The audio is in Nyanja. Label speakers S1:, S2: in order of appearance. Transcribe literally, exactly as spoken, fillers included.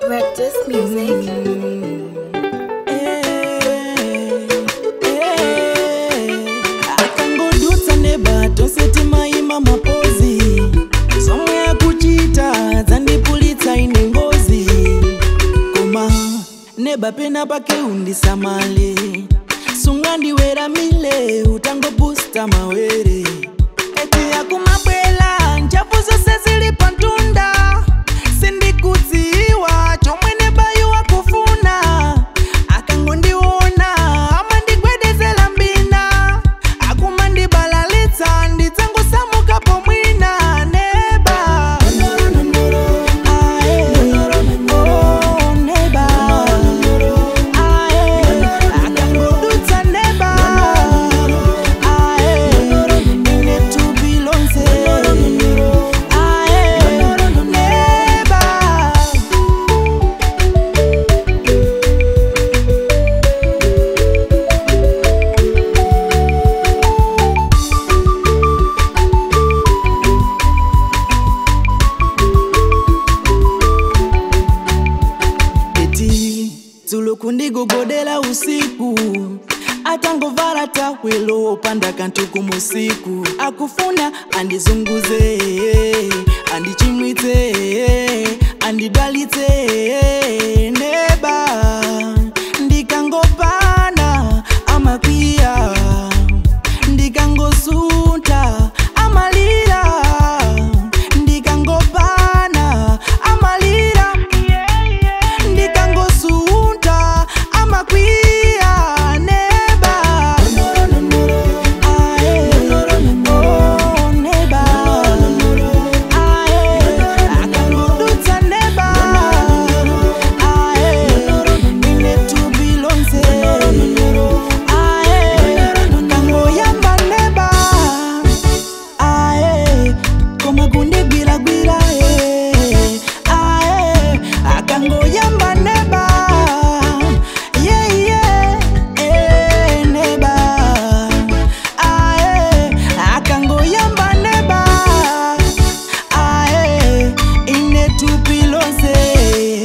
S1: Rectus music.
S2: Akangodutsa neba toseti maima mapozi somwe ya kuchita dzandipulitsa ine ngozi koma neba pena pake undisamale sungandiwera mile utangobusta mawere eti yakumabwela nchafu zose zili pantunda sindikudziwa chomwe nebayo wakufuna akangondiona ama ndigwedezela mbina akumandibalalitsa ndidzangosamuka pomwina neba ae oh neba ae akangodutsa neba ae ine tubilonze ae neba eti tulukundigogodela usiku atangovara tawelo opanda kantu kumusiku akufuna andizunguze andichimwitse andidalitse neba ndikangopana amakwiya ndikangosunta amalira ndikangopana amalira ndikangosunta amakwiya neba ae oh neba ae akangodutsa neba ae ine tubilonze ae kangoyamba neba ae koma kundigwiragwira e ae akangoyamba neba yeah yeah eh neba ae akangoyamba neba ae ine tubilonze